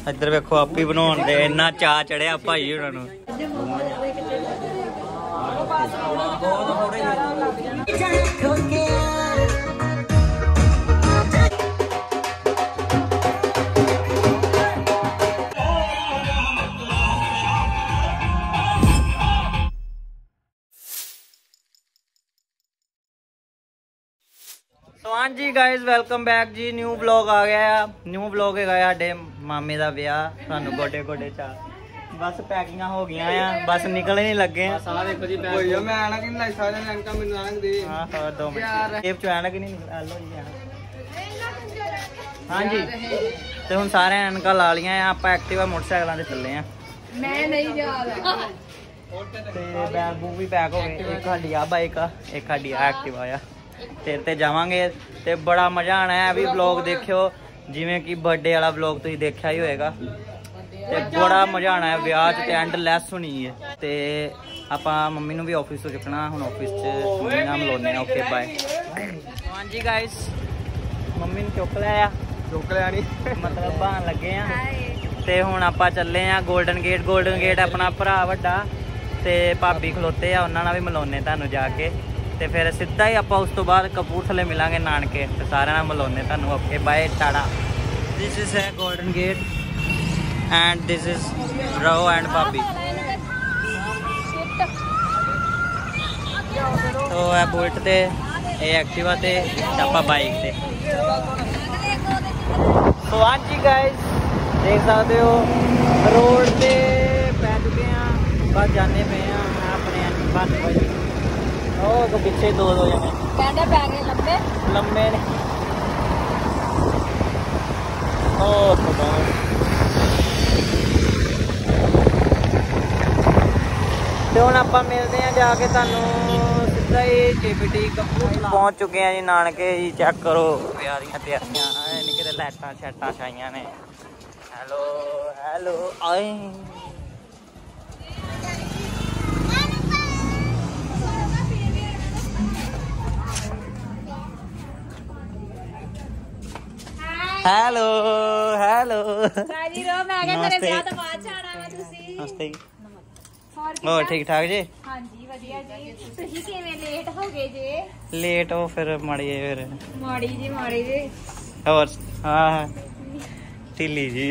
इधर वेखो आप ही बनाने दे इन्ना चा चढ़िया भाई हुणां हाँ जी गाइज वेलकम बैक जी। न्यू ब्लॉग आ गया। न्यू ब्लॉग है साडे मामे का ब्याह। सानू गोडे गोडे चा बस पैकिंग हो गई आ बस निकल नहीं लगे हाँ जी तो हम सारे एनक ला लिया आप एक्टिवा मोटरसाइकिलों से चले हैं। बैग बूग भी पैक हो गए। एक साडी आ बाइक आ एक साडी आ एक्टिवा आ तेरे ते जावांगे ते बड़ा मजा आना है। अभी ब्लॉग देखियो जिवें कि बर्थडे वाला ब्लॉग तुसीं देखा ही होएगा ते बड़ा मजा आना है। ब्याह च एंड लैस होनी है ते आपां मम्मी नूं भी ऑफिस तो चुकना हुण ऑफिस च नाम लोने। Okay bye. हाँ जी गाइस मम्मी ने चुक लिया नहीं मतलब बहान लगे हैं ते हुण आपां चले आ गोल्डन गेट अपना भरा वड्डा ते भाभी खलोते आ उन्हां नाल भी मिलाउने तुहानूं जाके ते फिर सीधा ही आपां उस तो बाद कपूरथले मिलांगे नानके ते सारे मिलाने तुहानूं। Okay bye tata. This is है Golden Gate and this is रो एंड भाभी। तो है बुलेट ते ये एक्टिवा ते आपां बाइक ते। तो हाँ जी गाइस देख सकते हो रोड ते पै चुके हैं बस जाने पे हैं अपने बस भाई तो पीछे दो जने लंबे ने तो हम आप मिलते हैं जाके तुहानूं सीधा ही KPT कपूरथला पहुँच चुके हैं जी नानके जी। चेक करो प्यारियां त्यारियां नहीं कि लाइटां शैटां छाइयां ने। हेलो हेलो आए हेलो हेलो नमस्ते और ठीक ठाक जी। हाँ जी वधिया जी। तुसीं किवें लेट हो गए जे? लेट हो फिर माड़ी जी और हाँ ढिली जी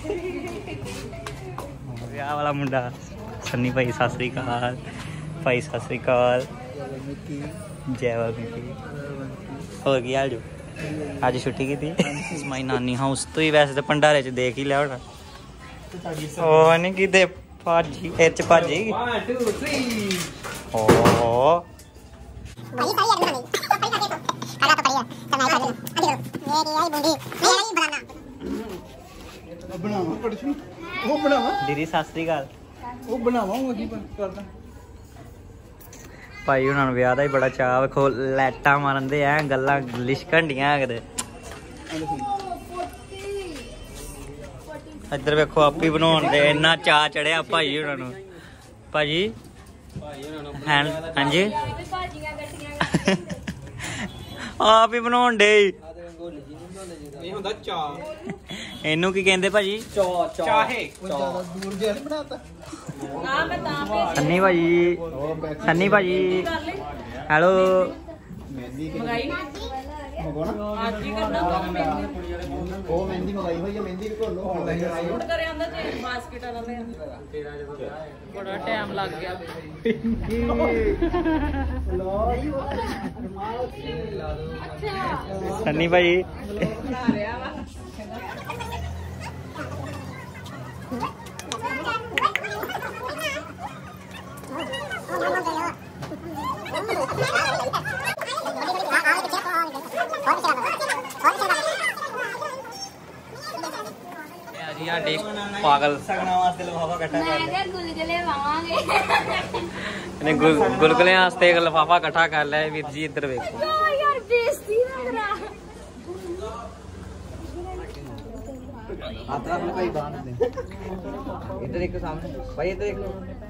ब्याह वाला मुंडा सन्नी भाई सत श्री अकाल भाई सत श्री अकाल जय वाल्मीकि। और की हाल जो अज छुट्टी की थी माई नानी हाउस तो ही वैसे तो भंडारे च देख ही लिया होना ओ नहीं कि दे भाजी एच भाजी ओ दीदी सत श्री अकाल भाई हुणां नूं ब्याह दा ही बड़ा चाऽ। वेखो लाइटां मारन दे ऐ गल्लां लिशकन डियां किते। इधर वेखो आप ही बनाने दे इन्ना चाऽ चढ़िया भाई हुणां नूं भाजी हाँ जी आप ही बनाउण दे इनू की कहंदे भाजी सन्नी भाजी हेलो बड़ा टाइम लग गया सन्नी भाई पागल गुलगुले वास्ते लिफाफा कट्ठा कर लिया वीर जी। इधर वेखो इधर एक सामने भाई इधर एक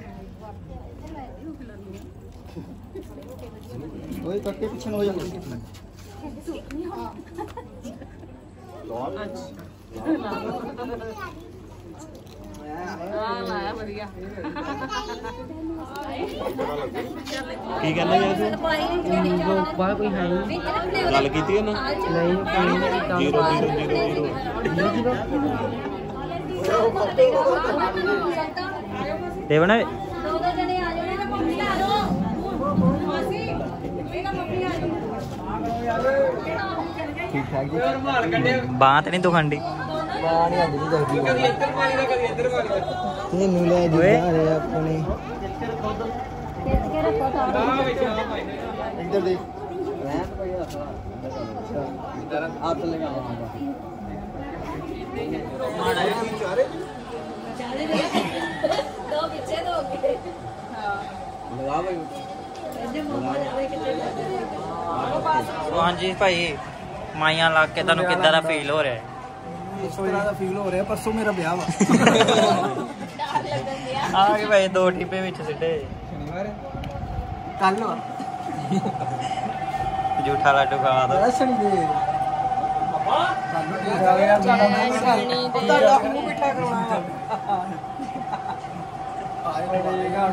वही कट्टे पीछे हो जाएगा। ਕੀ ਕਹਿੰਦਾ ਯਾਰ ਤੂੰ ਬਾਹਰ ਕੋਈ ਹੈ ਨਹੀਂ ਗੱਲ ਕੀਤੀ ਨਾ ਨਹੀਂ 0 ਤੇ ਬਣਾ ਠੀਕ ਠਾਕ ਜੀ ਬਾਂਹ ਤੇ ਨਹੀਂ ਦੁਖੰਡੀ ਬਾਹਰ ਨਹੀਂ ਆਉਂਦੀ ਜਲਦੀ ਕਦੀ ਇੱਧਰ ਮਾਰੀ ਨਾ ਕਦੀ ਇੱਧਰ ਮਾਰੀ ਤੈਨੂੰ ਲੈ ਜੀ ਰਹੇ ਆਪਣੇ ਇੱਧਰ ਦੇ ਰਹਿਣ ਪਈ ਇੱਧਰ ਹੱਥ ਲਗਾਵਾਂਗਾ ਮਾੜਾ ਜਿਹਾ ਚਾਰੇ ਦੋ ਪਿੱਛੇ ਦੋ ਅੱਗੇ ਲਗਾ ਬਈ ਹਾਂਜੀ ਭਾਈ ਮਾਈਆਂ ਲੱਗ ਕੇ ਤੁਹਾਨੂੰ ਕਿੱਦਾਂ ਦਾ ਫੀਲ ਹੋ ਰਿਹਾ ਹੈ? ਇਸ ਤਰ੍ਹਾਂ ਦਾ ਫੀਲ ਹੋ ਰਿਹਾ ਪਰਸੋਂ ਮੇਰਾ ਵਿਆਹ ਵਾ ਆ ਕੇ ਭਾਈ 2 ਟਿੱਪੇ ਵਿੱਚ ਸਿੱਟੇ ਸ਼ਨੀਵਾਰ ਕੱਲ ਵਾ ਜੂਠਾ ਲੱਡੂ ਖਵਾ ਦੋ ਸ਼ਨੀ ਦੇ ਤੁਹਾਡਾ ਮੂੰਹ ਮਿੱਠਾ ਕਰਵਾਉਣਾ ਆਏ ਹੋਏਗਾ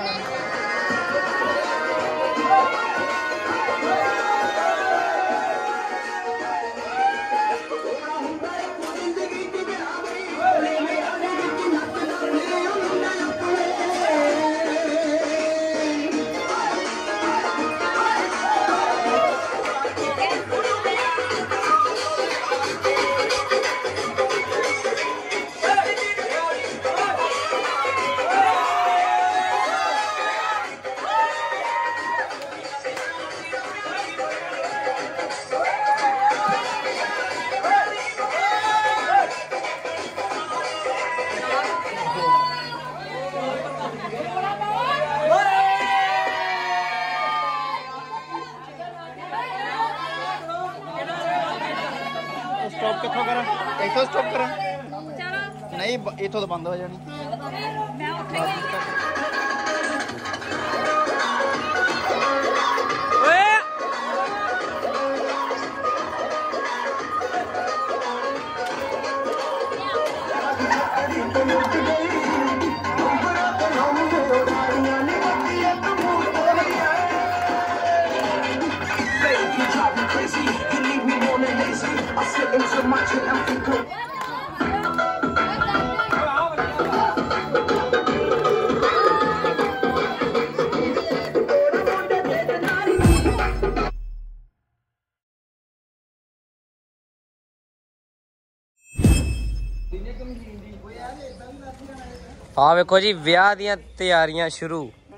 स्टॉप कितों करा इथों स्टॉप करा नहीं इथों तो बंद हो जानी ਆ ਵੇਖੋ ਜੀ ਵਿਆਹ ਦੀਆਂ ਤਿਆਰੀਆਂ ਸ਼ੁਰੂ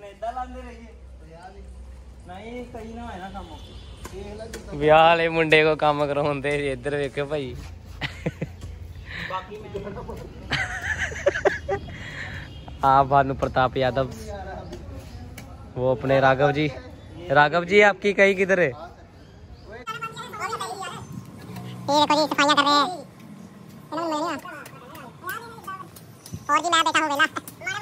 ਵਿਆਹ ਵਾਲੇ ਮੁੰਡੇ ਕੋ ਕੰਮ ਕਰਾਉਂਦੇ ਜੀ ਇੱਧਰ ਵੇਖੋ ਭਾਈ आप भानु प्रताप यादव वो अपने राघव जी आपकी कहीं किधर है? देखो जी सफाइयां कर रहे हैं और जी मैं बैठा हूँ वेला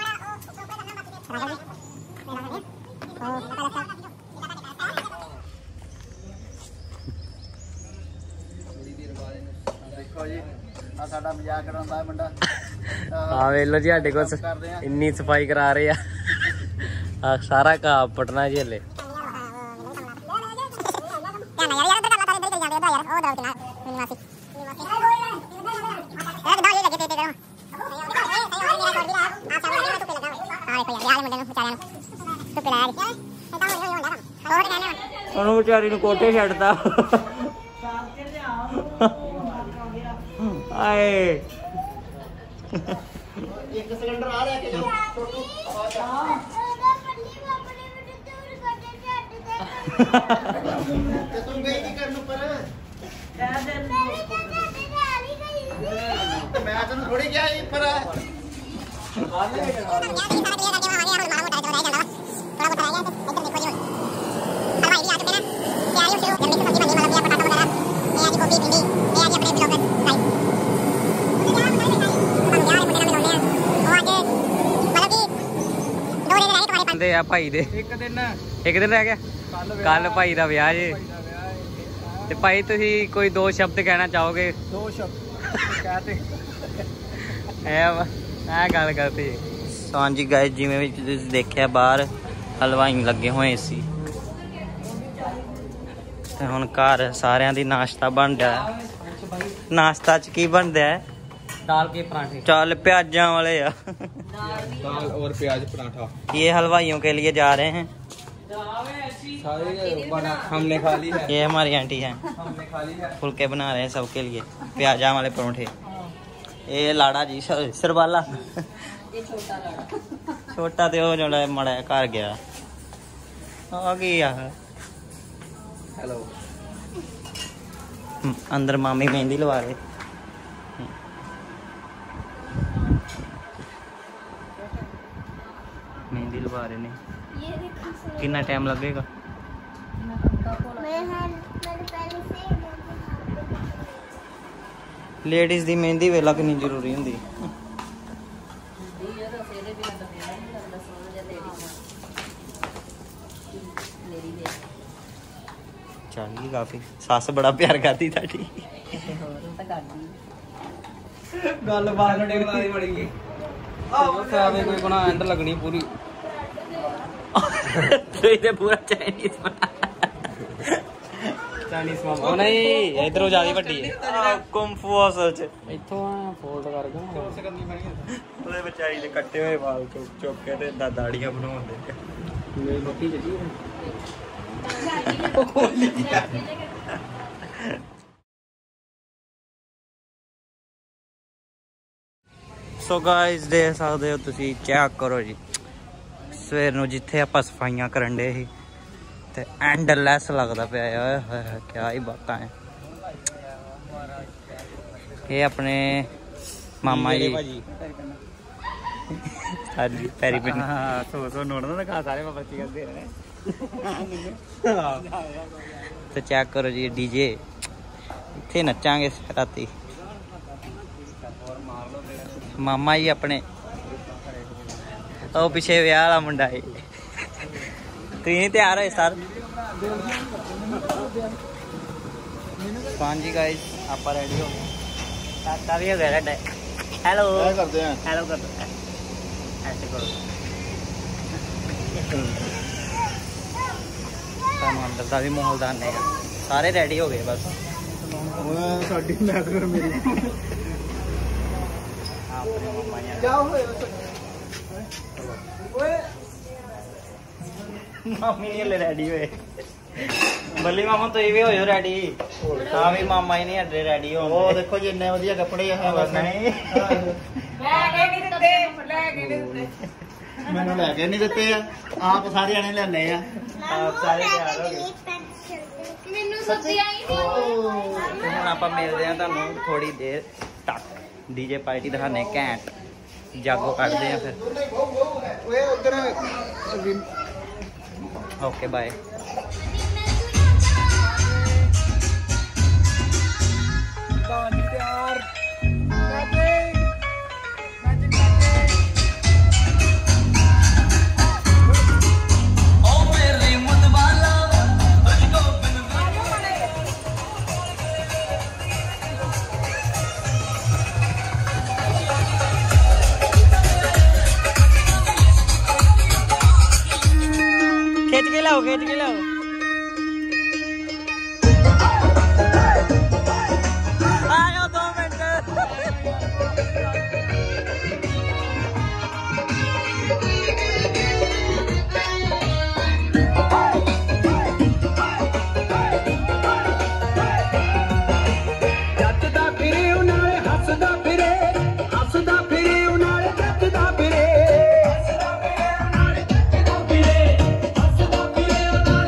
देखो जी आ साडा मजाक करांदा है मुंडा हाँ वेलो जी साडे को इन्नी सफाई करा रहे हैं सारा घा पटना जी हले ਉਹਨੂੰ ਵਿਚਾਰੀ ਨੂੰ ਕੋਠੇ ਛੱਡਦਾ ਆਏ एक सिलेंडर आ रहा है कि जो तुम गई नहीं करने पर मैं तो थोड़ी क्या ही पर ਆ ਭਾਈ ਦੇ ਇੱਕ ਦਿਨ ਰਹਿ ਗਿਆ ਕੱਲ ਭਾਈ ਦਾ ਵਿਆਹ ਜੇ ਤੇ ਭਾਈ ਤੁਸੀਂ ਕੋਈ 2 ਸ਼ਬਦ ਕਹਿਣਾ ਚਾਹੋਗੇ? 2 शब्द कहते ਐ ਮੈਂ ਗੱਲ ਕਰਤੀ। ਹਾਂਜੀ ਗਾਇਸ, ਜਿਵੇਂ ਵੀ ਤੁਸੀਂ ਦੇਖਿਆ ਬਾਹਰ ਹਲਵਾਈ ਲੱਗੇ ਹੋਏ ਸੀ ਤੇ ਹੁਣ ਘਰ ਸਾਰਿਆਂ ਦੀ ਨਾਸ਼ਤਾ ਬਣ ਰਿਹਾ। ਨਾਸ਼ਤਾ ਚ ਕੀ ਬਣਦਾ ਹੈ? दाल के पराठे। ਚੱਲ प्याजा वाले या दाल और प्याज पराठा। ये हलवाइयों के लिए जा रहे हैं। सारे हमने खा ली है। ये हमारी आंटी है, हमने खा ली है। फुलके बना रहे हैं सबके लिए, प्याजा वाले परोठे। ये लाड़ा जी सरबाला छोटा तो वो जोड़ा मड़ा घर गया आ गया। हेलो। अंदर मामी मेहंदी लवा रहे। मेहंदी लगा रहे ने। कितना टाइम लगेगा? लेडीज दी मेहंदी वेला कितनी जरूरी होंदी। चल काफी सस बड़ा प्यार करती ताड़ी गल बात टेकदी बड़ी खावे कोई बना एंड लगनी पूरी। तो पूरा चाइनीज बना चाइनीज मामा नहीं इधरों ज्यादा ਵੱਡੀ ਹੈ। ਕੁੰਫੂ ਅਸਲ ਚ ਇੱਥੋਂ ਆ ਫੋਲਡ ਕਰ ਗਾ। ਉਹਦੇ ਵਿਚਾਰੀ ਦੇ ਕੱਟੇ ਹੋਏ ਵਾਲ ਚੁੱਕ ਕੇ ਤੇ ਦਾੜੀਆਂ ਬਣਾਉਂਦੇ। ਮੇਰੀ ਰੋਟੀ ਚੱਲੀ ਹੈ। ਸੋ ਗਾਇਸ ਦੇਖ ਸਕਦੇ ਹੋ ਤੁਸੀਂ, ਚੈੱਕ ਕਰੋ ਜੀ ਸਵੇਰ ਨੂੰ ਜਿੱਥੇ ਆਪਾਂ ਸਫਾਈਆਂ ਕਰਨ ਦੇ ਸੀ ਤੇ ਐਂਡਲੈਸ ਲੱਗਦਾ ਪਿਆ। ਓਏ ਹੋਏ ਕਿਆ ਹੀ ਬਾਤਾਂ ਹੈ। ਇਹ ਆਪਣੇ ਮਾਮਾ ਜੀ ਹਾਂਜੀ ਪੈਰੀ ਪਿੰਡ ਸੋ ਨੋੜਦਾ ਨਾ ਖਾ ਸਾਰੇ ਬੱਚੇ ਕਰਦੇ ਨੇ। ਤੇ ਚੈੱਕ ਕਰੋ ਜੀ ਡੀਜੇ, ਇੱਥੇ ਨੱਚਾਂਗੇ ਰਾਤੀ। ਮਾਮਾ ਜੀ ਆਪਣੇ ਉਹ ਪਿੱਛੇ ਵਿਆਹ ਵਾਲਾ ਮੁੰਡਾ ਹੈ। ਤੁਸੀਂ ਤਿਆਰ ਹੋਏ ਸਰ? ਹਾਂਜੀ ਗਾਇਸ ਆਪਾਂ ਰੈਡੀ ਹੋ ਗਏ। ਕਾਕਾ ਵੀ ਹੋ ਗਿਆ ਰੈਡੀ। ਹੈਲੋ करते हैं। हेलो कर दो ऐसे करो। ਸਾਨੂੰ ਅੰਦਰ ਦਾ ਵੀ ਮਾਹੌਲ ਦਾਨੇ ਆ। ਸਾਰੇ ਰੈਡੀ ਹੋ ਗਏ ਬਸ। साडी मैं कर मेरी ਆਪਣੇ ਮੰਮਾ ਜੀ क्या होए ओए ਮਾਮੀ ਨਹੀਂ ਹਲੇ ਰੈਡੀ ਹੋਏ। ਬੱਲੀ ਮਾਮਾ ਤੁਸੀਂ ਵੀ ਹੋਇਓ ਰੈਡੀ। ਹਾਂ ਵੀ ਮਾਮਾ ਹੀ ਨਹੀਂ ਹਲੇ ਰੈਡੀ ਹੋਣ। ਉਹ ਦੇਖੋ ਜੀ ਇੰਨੇ ਵਧੀਆ ਕੱਪੜੇ ਆ। ਬਸ ਨਹੀਂ ਮੈਨੂੰ ਲੈ ਕੇ ਨਹੀਂ ਦਿੱਤੇ ਆ, ਆਪ ਸਾਰੇ ਜਣੇ ਲੈਣੇ ਆ। ਆਪ ਸਾਰੇ ਤਿਆਰ ਹੋ ਗਏ। ਮੈਨੂੰ ਸੱਦਿਆ ਹੀ ਨਹੀਂ। ਤੇ ਹੁਣ ਆਪਾਂ ਮਿਲਦੇ ਆ ਤੁਹਾਨੂੰ ਥੋੜੀ ਦੇਰ ਤੱਕ। ਡੀਜੇ ਪਾਰਟੀ ਦਿਖਾਣੇ ਘੈਂਟ, ਜਾਗੋ ਕੱਢਦੇ ਆ ਫਿਰ। ਓਏ ਉਧਰ ਓਕੇ ਬਾਏ। खींच के लाओ, खींच के लाओ। आ जाओ 2 मिनट। ਜੱਟਦਾ ਫਿਰੇ ਉਨਾਲੇ ਹੱਸਦਾ ਫਿਰੇ, ਹੱਸਦਾ ਫਿਰੇ ਉਨਾਲੇ ਜੱਟਦਾ ਫਿਰੇ, ਹੱਸਦਾ ਫਿਰੇ ਉਨਾਲੇ ਜੱਟਦਾ ਫਿਰੇ, ਹੱਸਦਾ ਫਿਰੇ ਉਨਾਲੇ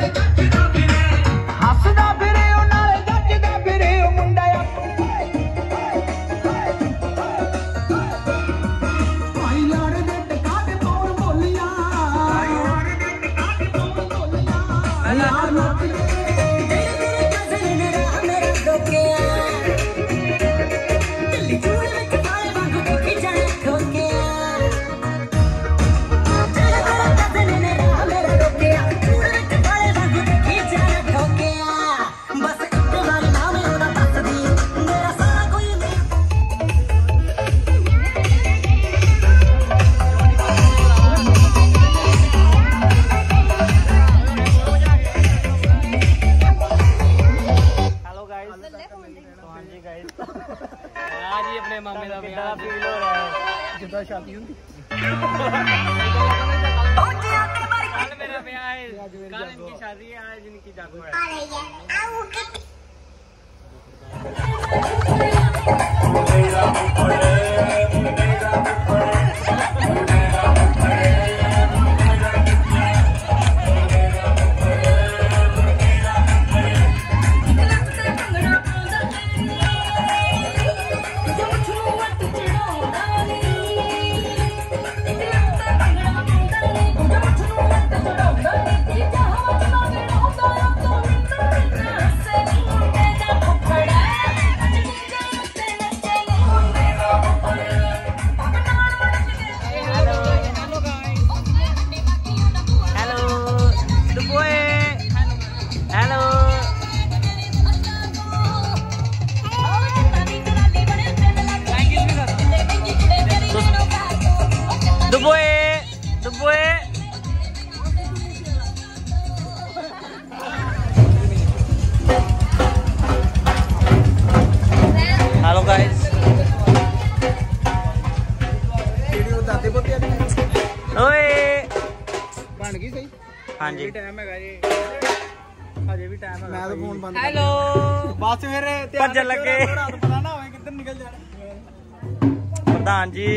ਜਿੱਦਾਂ ਸ਼ਾਦੀ ਹੁੰਦੀ कल मेरा ब्याह है, कल इनकी शादी है, आज इनकी जागो है। हेलो गाइस, ओए बन गई सही। हाँ जी टाइम है जी, अजे भी टाइम है। मैं तो फोन बंद। हेलो बस फिर भज्जन लगे पता ना होवे किधर निकल जाना। प्रधान जी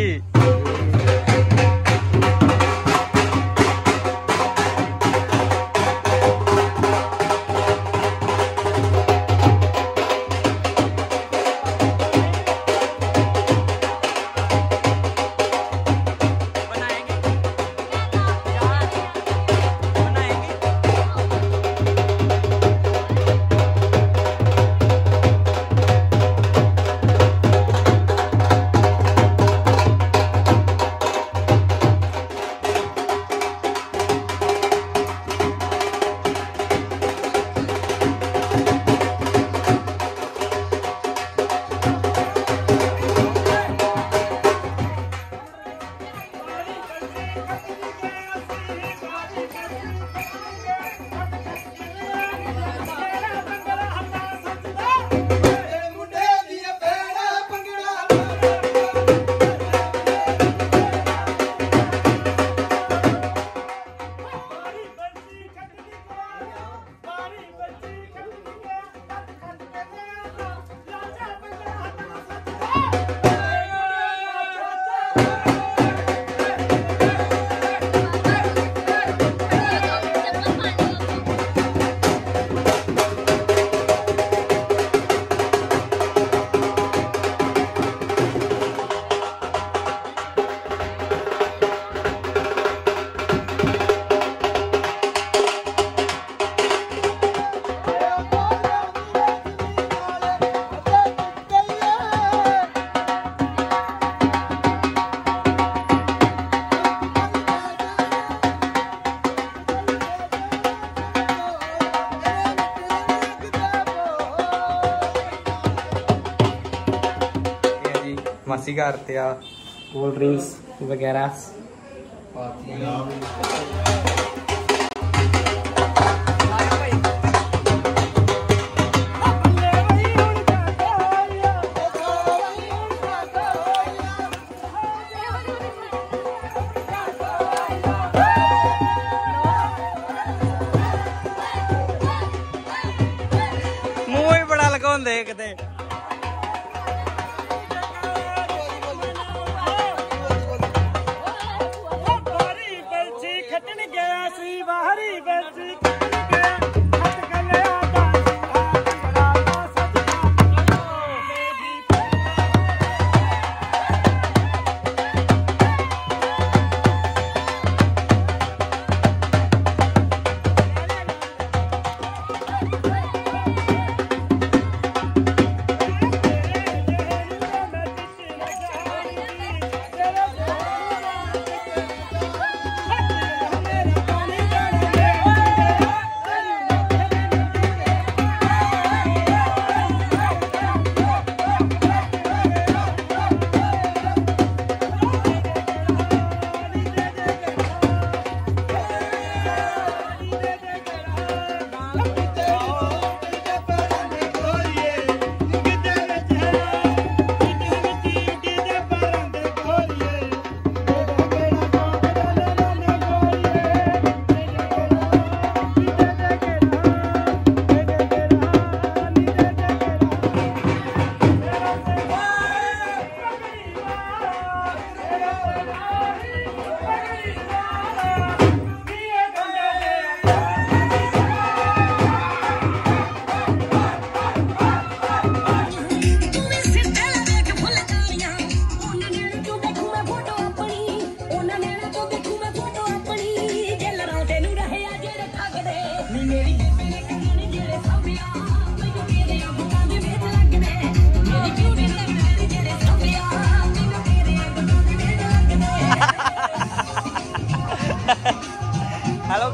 मासी घर ते आ कोल्ड ड्रिंक्स वगैरह। मुंह ही बड़ा लगाउंदे किते।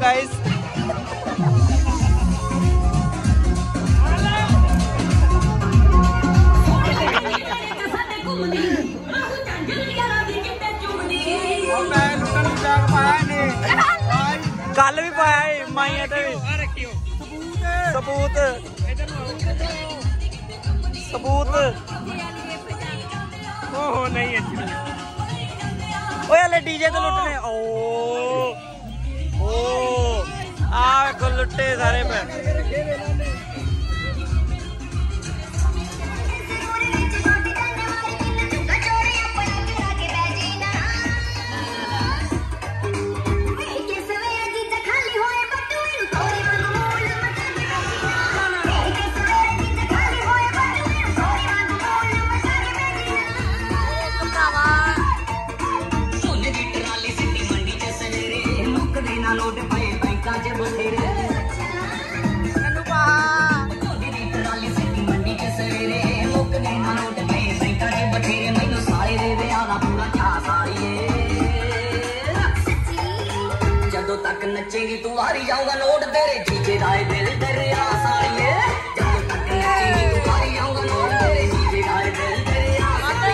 गाइस। कल भी पाया माइया ते सबूत सबूत ओहो नहीं अच्छी ओए हले डीजे तो लुटने ओ आ को लुटे सारे पे नचेगी तू हारी जाऊंगा नोट तेरे जीजे राय दिल दरिया साड़िए जब तक नचेगी तू हारी जाऊंगा नोट तेरे जीजे राय दिल दरिया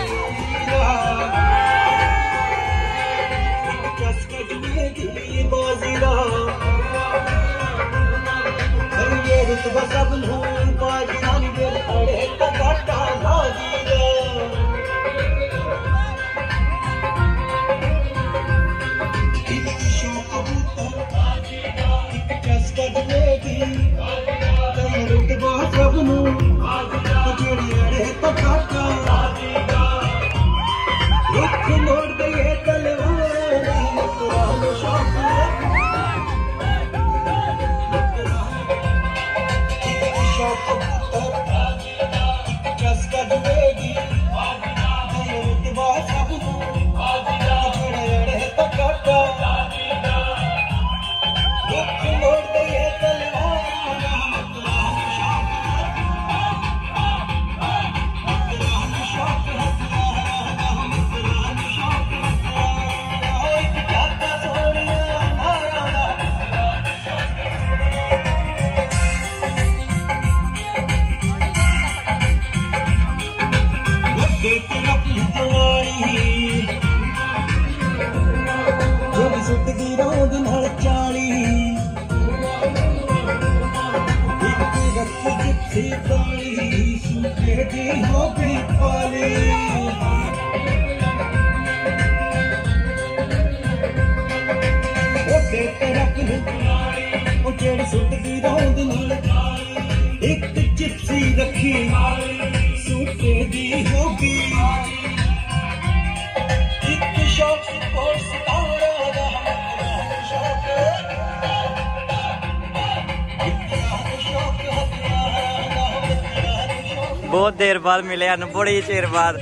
बहुत देर बाद मिले हैं बड़ी चेर बाद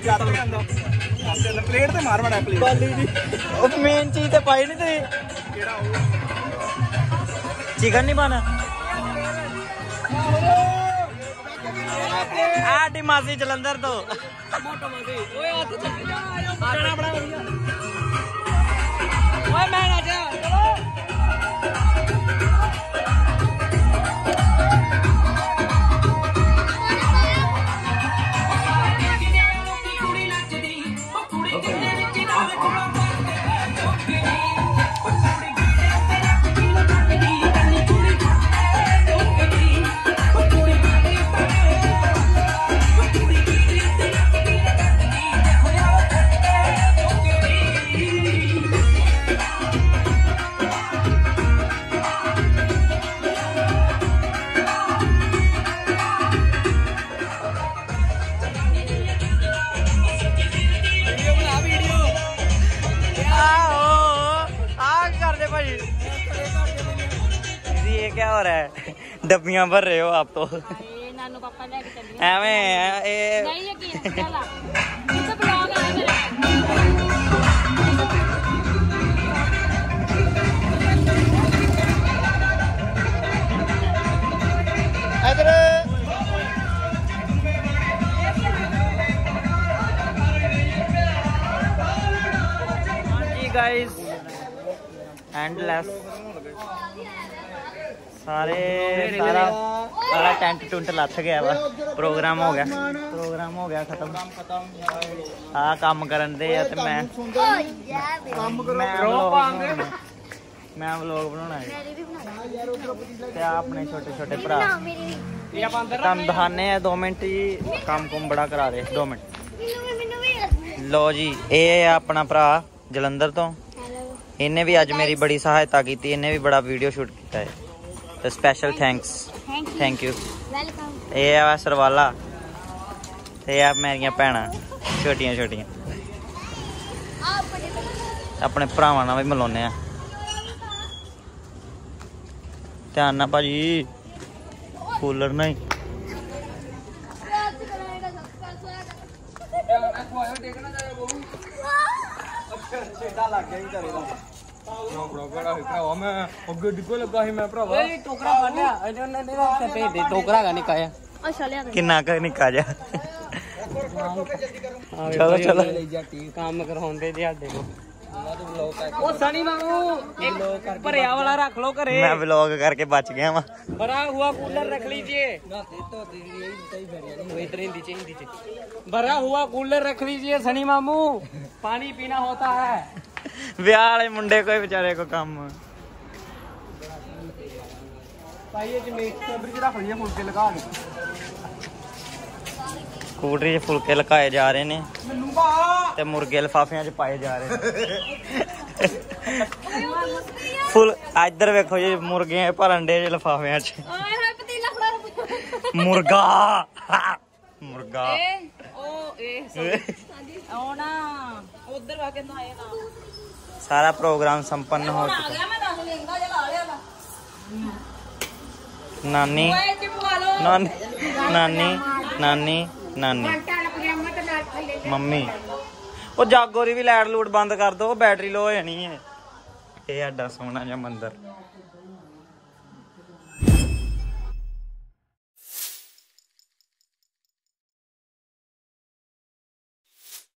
प्लेट ते मार बड़ा प्लेट मेन चीज तो पाई नहीं तुम चिकन नहीं पाना आटी मासी जलंधर तो ये क्या हो रहा है डब्बियां भर रहे हो आप तो नानू पापा लेके चलिए एवें नहीं यकीन चला कितना ब्लॉग है मेरा इधर जी गाइस एंडलेस सारा टेंट टुंट लथ गया वा प्रोग्राम हो गया खत्म आ काम करन दे ते मैं व्लॉग बनाना है ते अपने छोटे छोटे भरा तुम दिखाने 2 मिनट जी काम कुम बड़ा करा दे 2 मिनट लो जी ये अपना भरा जलंधर तो इन्हें भी अज मेरी बड़ी सहायता की इन्हें भी बड़ा वीडियो शूट किया है तो स्पेशल थैंक यू ये है सरवाला ये मेरिया भैनां छोटियां छोटियां अपने भरावां नाल भी मिलाने ध्यान ना भाजी कूलर नहीं किन्ना निक्का जा चलो चलो काम करवाउंदे जी साडे को ओ सनी मामू एक भरिया वाला रख लो घरे मैं व्लॉग करके बच गया वा भरा हुआ कूलर रख लीजिए भरा हुआ कूलर रख लीजिए सनी मामू पानी पीना होता है ब्याह वाले मुंडे कोई बेचारे को काम स्कूटरी च फुलके लकाए जा रहे ने ते मुर्गे लिफाफियां च पाए जा रहे फुल इधर वेखो जी मुर्गे भरन डे लिफाफियां च मुर्गा मुर्गा सारा प्रोग्राम संपन्न हो चुका नानी नानी नानी नानी नानी मम्मी वो जागो दी भी लाइट लूट बंद कर दो बैटरी लो हो जानी है ये एडा सोहना जिहा मंदिर